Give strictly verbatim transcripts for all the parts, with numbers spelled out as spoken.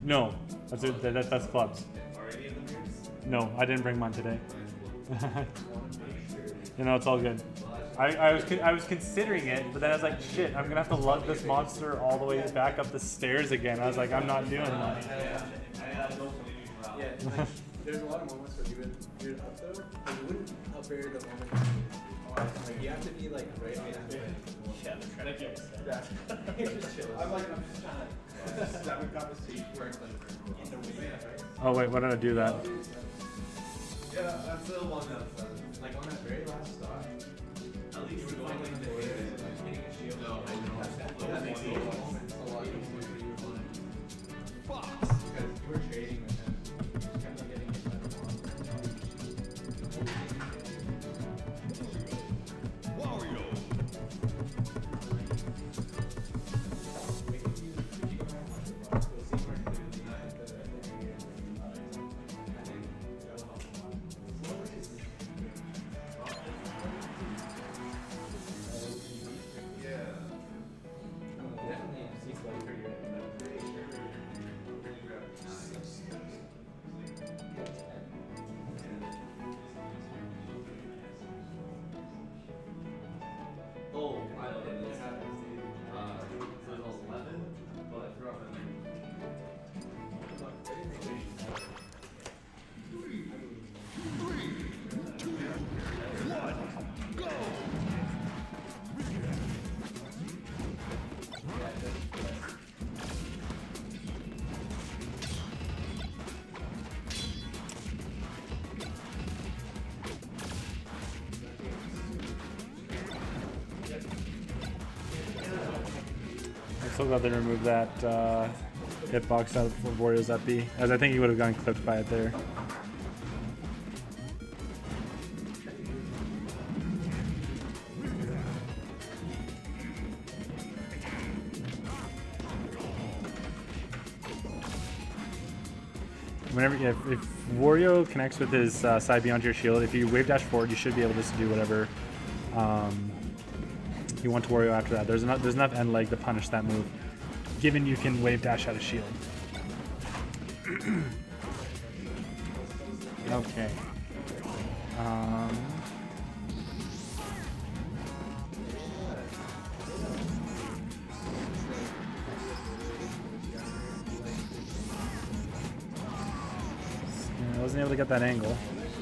No, that's it. That, that's clubs. No, I didn't bring mine today. You know, it's all good. I, I was I was considering it, but then I was like, shit, I'm gonna have to lug this monster all the way back up the stairs again. I was like, I'm not doing that. Yeah, like, there's a lot of moments where you would you're up though, and you wouldn't up air the moment you like you have to be like right behind it. Yeah, they're trying to get us. Yeah. Just chill. I'm like I'm just trying to have a conversation where it's like in the way. Oh wait, why did I do that? Yeah, that's the one that's uh, like on that very last stop. At least you were going like the like hitting a shield. No, I know. That makes a lot of moments. A lot of moments where you were going. Fuck. Because you were trading with him, kind of getting hit by the ball. Wario. I'm so glad they removed that uh, hitbox out of Wario's up B, as I think he would have gotten clipped by it there. Whenever, if, if Wario connects with his uh, side beyond your shield, if you wave dash forward, you should be able just to do whatever um, you want to Wario after that. There's enough, there's enough end leg to punish that move, given you can wave dash out of shield. Okay. Um, I wasn't able to get that angle.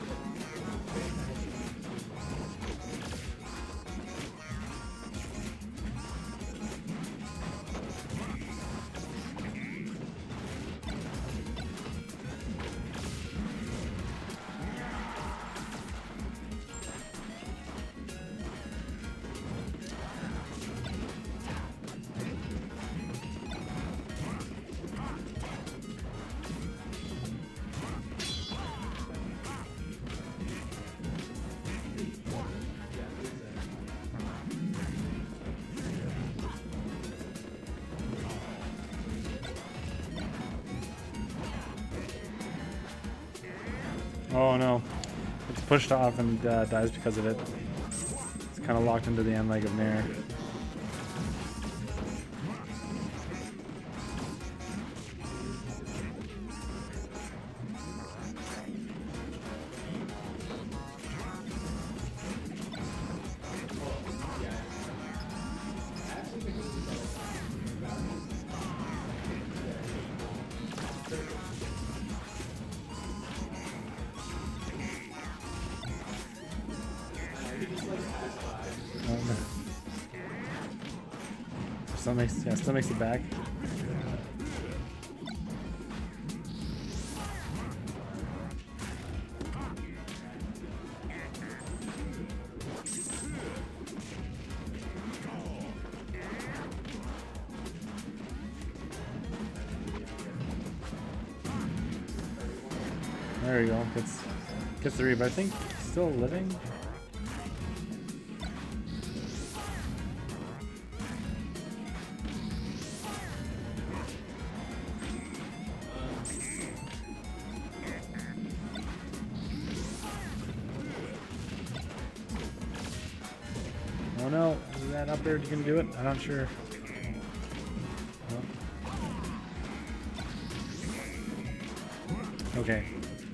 Oh no, it's pushed off and uh, dies because of it. It's kind of locked into the end leg of Nair. Still makes, yeah, still makes it back. There we go. Gets gets the revive. I think still living. Oh no, is that up there? You can do it? I'm not sure. No. Okay.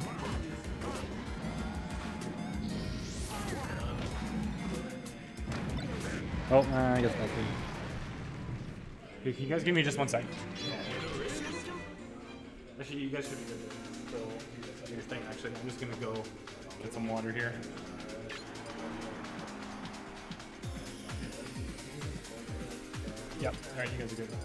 Oh, uh, I guess that's it. Hey, can you guys give me just one sec? Actually, you guys should be good to do your thing. Actually, I'm just gonna go get some water here. Yep. All right, you guys are good.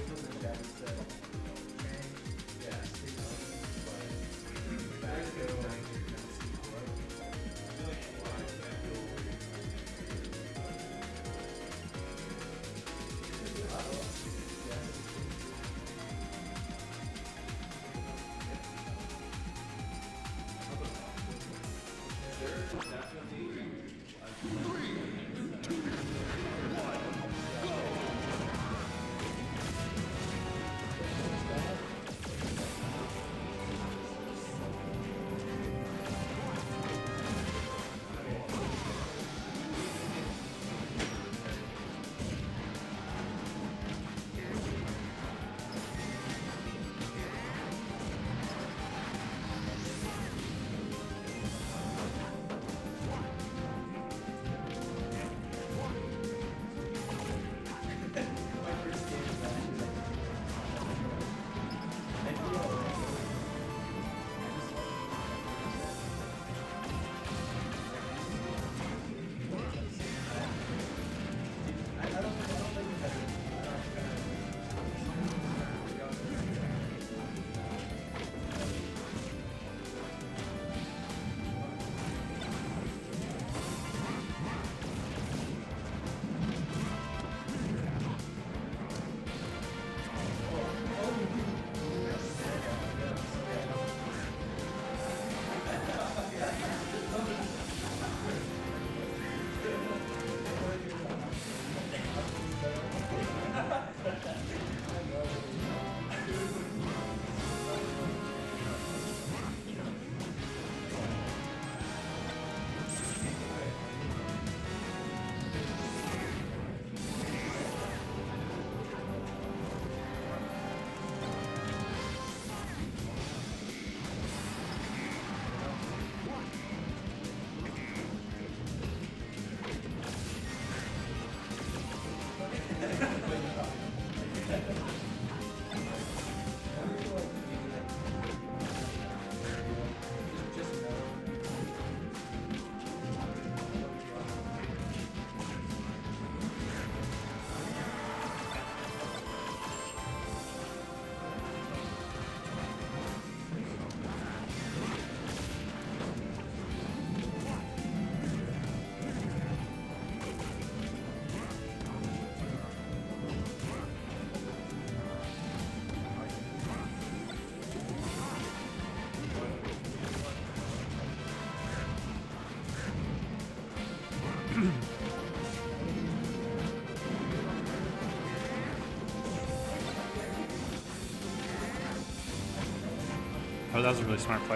Oh, that was a really smart play.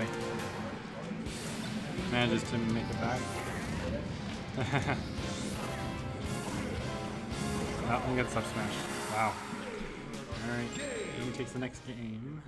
Manages to make it back. Oh, and gets up smash. Wow. Alright, he takes the next game.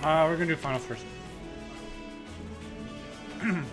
Uh, we're gonna do finals first.